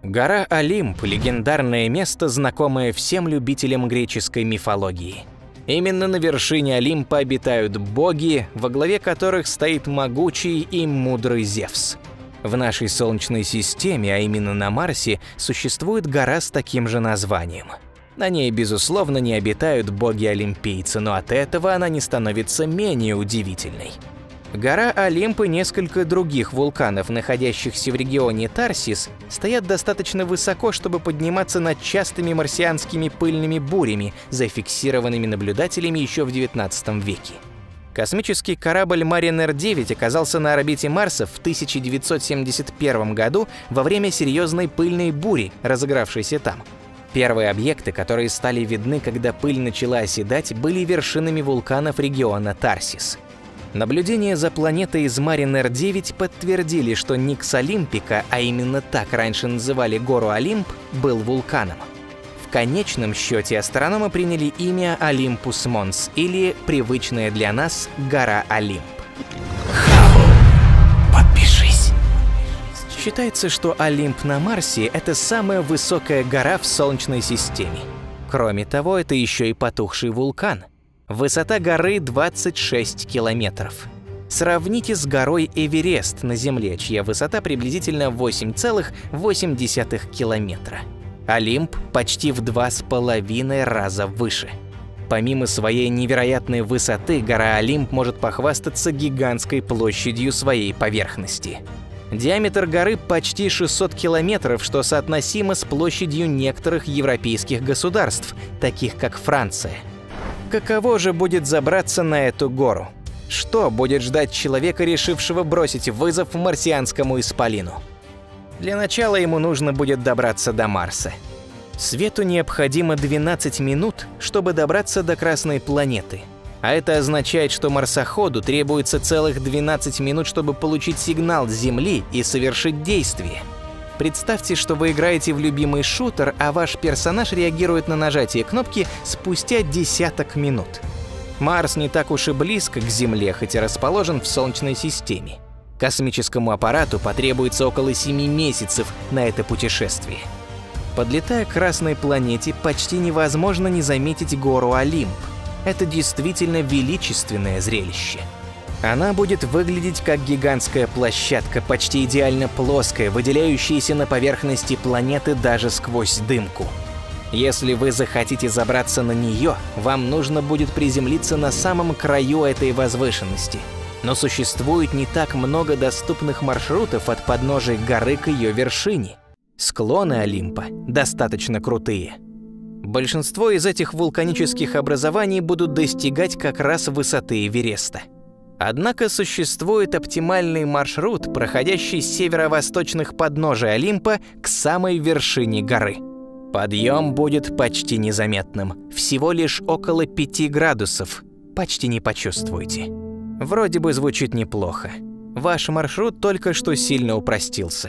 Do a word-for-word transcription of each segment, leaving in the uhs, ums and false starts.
Гора Олимп – легендарное место, знакомое всем любителям греческой мифологии. Именно на вершине Олимпа обитают боги, во главе которых стоит могучий и мудрый Зевс. В нашей Солнечной системе, а именно на Марсе, существует гора с таким же названием. На ней, безусловно, не обитают боги-олимпийцы, но от этого она не становится менее удивительной. Гора Олимп и несколько других вулканов, находящихся в регионе Тарсис, стоят достаточно высоко, чтобы подниматься над частыми марсианскими пыльными бурями, зафиксированными наблюдателями еще в девятнадцатом веке. Космический корабль Маринер девять оказался на орбите Марса в тысяча девятьсот семьдесят первом году во время серьезной пыльной бури, разыгравшейся там. Первые объекты, которые стали видны, когда пыль начала оседать, были вершинами вулканов региона Тарсис. Наблюдения за планетой из Маринер девять подтвердили, что Никс Олимпика, а именно так раньше называли гору Олимп, был вулканом. В конечном счете астрономы приняли имя Олимпус Монс, или привычная для нас гора Олимп. Подпишись. Считается, что Олимп на Марсе – это самая высокая гора в Солнечной системе. Кроме того, это еще и потухший вулкан. Высота горы двадцать шесть километров. Сравните с горой Эверест на Земле, чья высота приблизительно восемь целых восемь десятых километра. Олимп почти в два с половиной раза выше. Помимо своей невероятной высоты, гора Олимп может похвастаться гигантской площадью своей поверхности. Диаметр горы почти шестьсот километров, что соотносимо с площадью некоторых европейских государств, таких как Франция. Каково же будет забраться на эту гору? Что будет ждать человека, решившего бросить вызов марсианскому исполину? Для начала ему нужно будет добраться до Марса. Свету необходимо двенадцать минут, чтобы добраться до Красной планеты. А это означает, что марсоходу требуется целых двенадцать минут, чтобы получить сигнал с Земли и совершить действие. Представьте, что вы играете в любимый шутер, а ваш персонаж реагирует на нажатие кнопки спустя десяток минут. Марс не так уж и близко к Земле, хотя расположен в Солнечной системе. Космическому аппарату потребуется около семи месяцев на это путешествие. Подлетая к Красной планете, почти невозможно не заметить гору Олимп. Это действительно величественное зрелище. Она будет выглядеть как гигантская площадка, почти идеально плоская, выделяющаяся на поверхности планеты даже сквозь дымку. Если вы захотите забраться на нее, вам нужно будет приземлиться на самом краю этой возвышенности. Но существует не так много доступных маршрутов от подножия горы к ее вершине. Склоны Олимпа достаточно крутые. Большинство из этих вулканических образований будут достигать как раз высоты Эвереста. Однако существует оптимальный маршрут, проходящий с северо-восточных подножий Олимпа к самой вершине горы. Подъем будет почти незаметным, всего лишь около пяти градусов, почти не почувствуете. Вроде бы звучит неплохо. Ваш маршрут только что сильно упростился.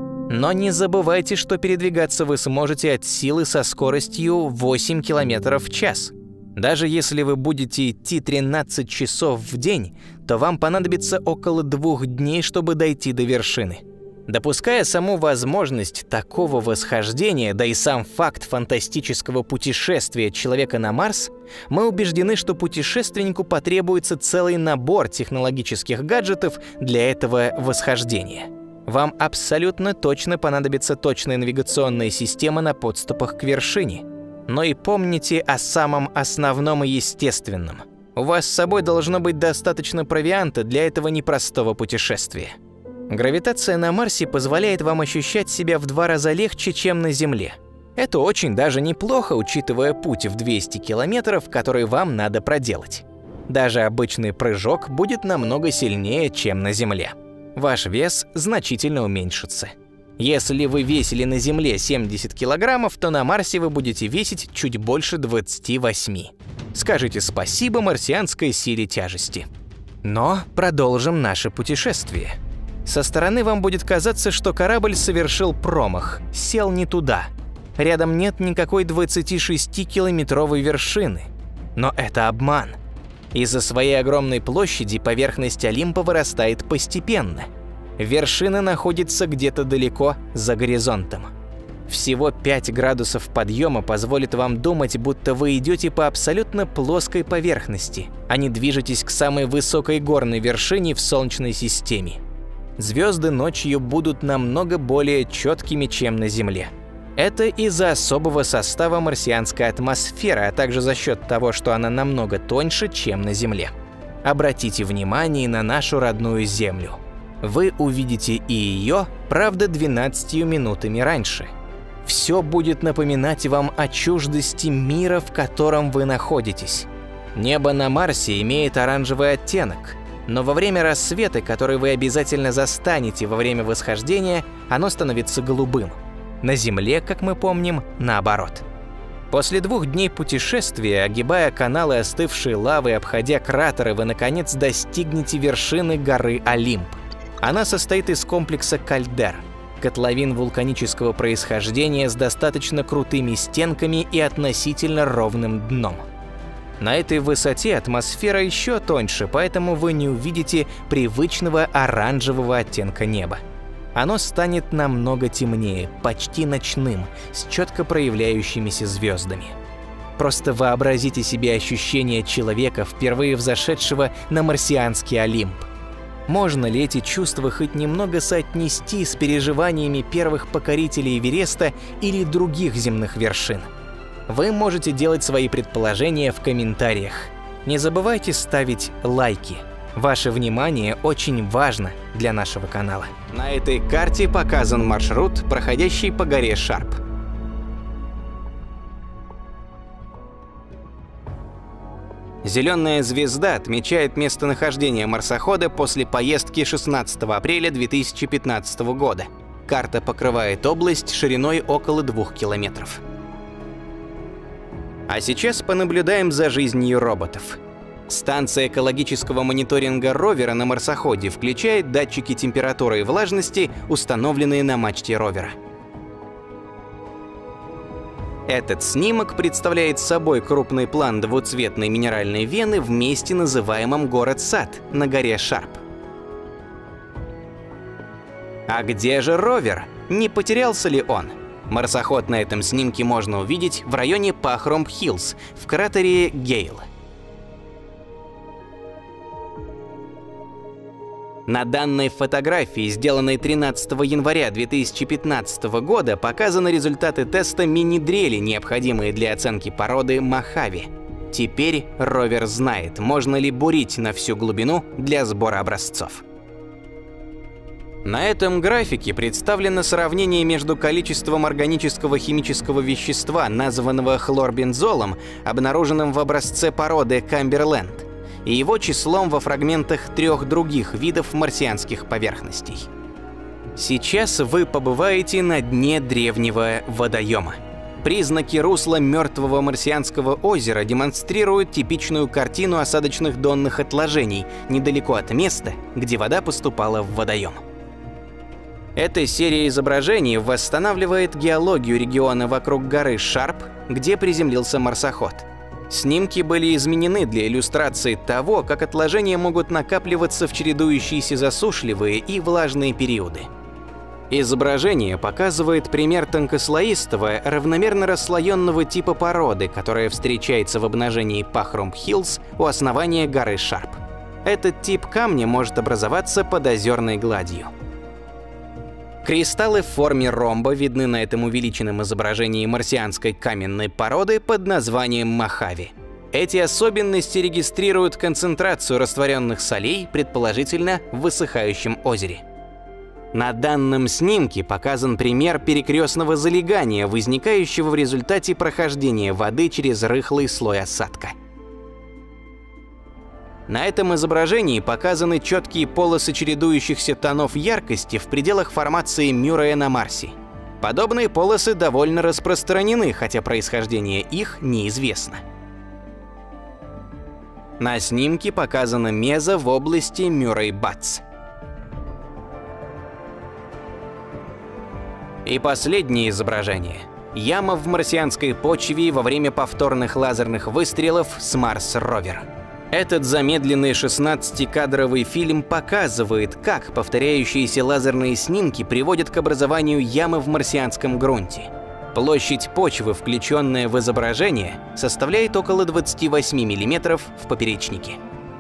Но не забывайте, что передвигаться вы сможете от силы со скоростью восемь километров в час. Даже если вы будете идти тринадцать часов в день, то вам понадобится около двух дней, чтобы дойти до вершины. Допуская саму возможность такого восхождения, да и сам факт фантастического путешествия человека на Марс, мы убеждены, что путешественнику потребуется целый набор технологических гаджетов для этого восхождения. Вам абсолютно точно понадобится точная навигационная система на подступах к вершине. Но и помните о самом основном и естественном. У вас с собой должно быть достаточно провианта для этого непростого путешествия. Гравитация на Марсе позволяет вам ощущать себя в два раза легче, чем на Земле. Это очень даже неплохо, учитывая путь в двести километров, который вам надо проделать. Даже обычный прыжок будет намного сильнее, чем на Земле. Ваш вес значительно уменьшится. Если вы весили на Земле семьдесят килограммов, то на Марсе вы будете весить чуть больше двадцати восьми. Скажите спасибо марсианской силе тяжести. Но продолжим наше путешествие. Со стороны вам будет казаться, что корабль совершил промах, сел не туда. Рядом нет никакой двадцатишестикилометровой вершины. Но это обман. Из-за своей огромной площади поверхность Олимпа вырастает постепенно. Вершина находится где-то далеко за горизонтом. Всего пять градусов подъема позволит вам думать, будто вы идете по абсолютно плоской поверхности, а не движетесь к самой высокой горной вершине в Солнечной системе. Звезды ночью будут намного более четкими, чем на Земле. Это из-за особого состава марсианской атмосферы, а также за счет того, что она намного тоньше, чем на Земле. Обратите внимание на нашу родную Землю. Вы увидите и ее, правда, двенадцатью минутами раньше. Все будет напоминать вам о чуждости мира, в котором вы находитесь. Небо на Марсе имеет оранжевый оттенок, но во время рассвета, который вы обязательно застанете во время восхождения, оно становится голубым. На Земле, как мы помним, наоборот. После двух дней путешествия, огибая каналы остывшей лавы, обходя кратеры, вы наконец достигнете вершины горы Олимп. Она состоит из комплекса кальдер, котловин вулканического происхождения с достаточно крутыми стенками и относительно ровным дном. На этой высоте атмосфера еще тоньше, поэтому вы не увидите привычного оранжевого оттенка неба. Оно станет намного темнее, почти ночным, с четко проявляющимися звездами. Просто вообразите себе ощущение человека, впервые взошедшего на марсианский Олимп. Можно ли эти чувства хоть немного соотнести с переживаниями первых покорителей Эвереста или других земных вершин? Вы можете делать свои предположения в комментариях. Не забывайте ставить лайки. Ваше внимание очень важно для нашего канала. На этой карте показан маршрут, проходящий по горе Шарп. Зеленая звезда отмечает местонахождение марсохода после поездки шестнадцатого апреля две тысячи пятнадцатого года. Карта покрывает область шириной около двух километров. А сейчас понаблюдаем за жизнью роботов. Станция экологического мониторинга ровера на марсоходе включает датчики температуры и влажности, установленные на мачте ровера. Этот снимок представляет собой крупный план двуцветной минеральной вены в месте, называемом Город-Сад, на горе Шарп. А где же ровер? Не потерялся ли он? Марсоход на этом снимке можно увидеть в районе Пахромб-Хиллз, в кратере Гейл. На данной фотографии, сделанной тринадцатого января две тысячи пятнадцатого года, показаны результаты теста мини-дрели, необходимые для оценки породы Мохаве. Теперь ровер знает, можно ли бурить на всю глубину для сбора образцов. На этом графике представлено сравнение между количеством органического химического вещества, названного хлорбензолом, обнаруженным в образце породы Камберленд, и его числом во фрагментах трех других видов марсианских поверхностей. Сейчас вы побываете на дне древнего водоема. Признаки русла мертвого марсианского озера демонстрируют типичную картину осадочных донных отложений недалеко от места, где вода поступала в водоем. Эта серия изображений восстанавливает геологию региона вокруг горы Шарп, где приземлился марсоход. Снимки были изменены для иллюстрации того, как отложения могут накапливаться в чередующиеся засушливые и влажные периоды. Изображение показывает пример тонкослоистого, равномерно расслоенного типа породы, которая встречается в обнажении Пахромб-Хиллз у основания горы Шарп. Этот тип камня может образоваться под озерной гладью. Кристаллы в форме ромба видны на этом увеличенном изображении марсианской каменной породы под названием Мохаве. Эти особенности регистрируют концентрацию растворенных солей, предположительно в высыхающем озере. На данном снимке показан пример перекрестного залегания, возникающего в результате прохождения воды через рыхлый слой осадка. На этом изображении показаны четкие полосы чередующихся тонов яркости в пределах формации Мюррея на Марсе. Подобные полосы довольно распространены, хотя происхождение их неизвестно. На снимке показана меза в области Мюррей-Батц. И последнее изображение. Яма в марсианской почве во время повторных лазерных выстрелов с Марс-ровер. Этот замедленный шестнадцатикадровый фильм показывает, как повторяющиеся лазерные снимки приводят к образованию ямы в марсианском грунте. Площадь почвы, включенная в изображение, составляет около двадцати восьми миллиметров в поперечнике.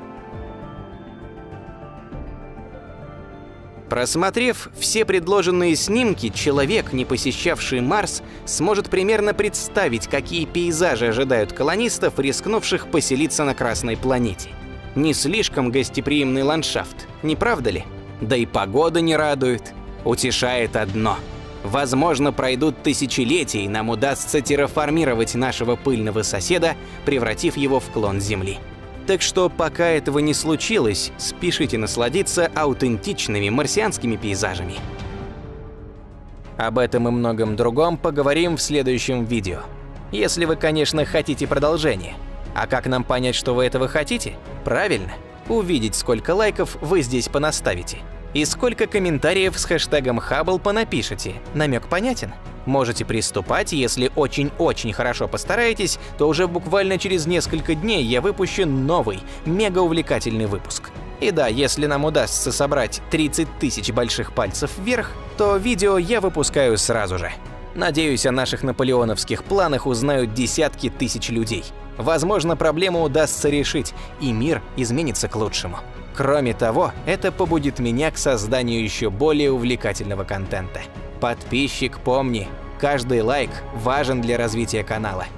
Просмотрев все предложенные снимки, человек, не посещавший Марс, сможет примерно представить, какие пейзажи ожидают колонистов, рискнувших поселиться на Красной планете. Не слишком гостеприимный ландшафт, не правда ли? Да и погода не радует. Утешает одно. Возможно, пройдут тысячелетия, и нам удастся терраформировать нашего пыльного соседа, превратив его в клон Земли. Так что, пока этого не случилось, спешите насладиться аутентичными марсианскими пейзажами. Об этом и многом другом поговорим в следующем видео. Если вы, конечно, хотите продолжение. А как нам понять, что вы этого хотите? Правильно, увидеть, сколько лайков вы здесь понаставите. И сколько комментариев с хэштегом Хаббл понапишите. Намек понятен? Можете приступать, если очень-очень хорошо постараетесь, то уже буквально через несколько дней я выпущу новый, мега-увлекательный выпуск. И да, если нам удастся собрать тридцать тысяч больших пальцев вверх, то видео я выпускаю сразу же. Надеюсь, о наших наполеоновских планах узнают десятки тысяч людей. Возможно, проблему удастся решить, и мир изменится к лучшему. Кроме того, это побудит меня к созданию еще более увлекательного контента. Подписчик, помни, каждый лайк важен для развития канала.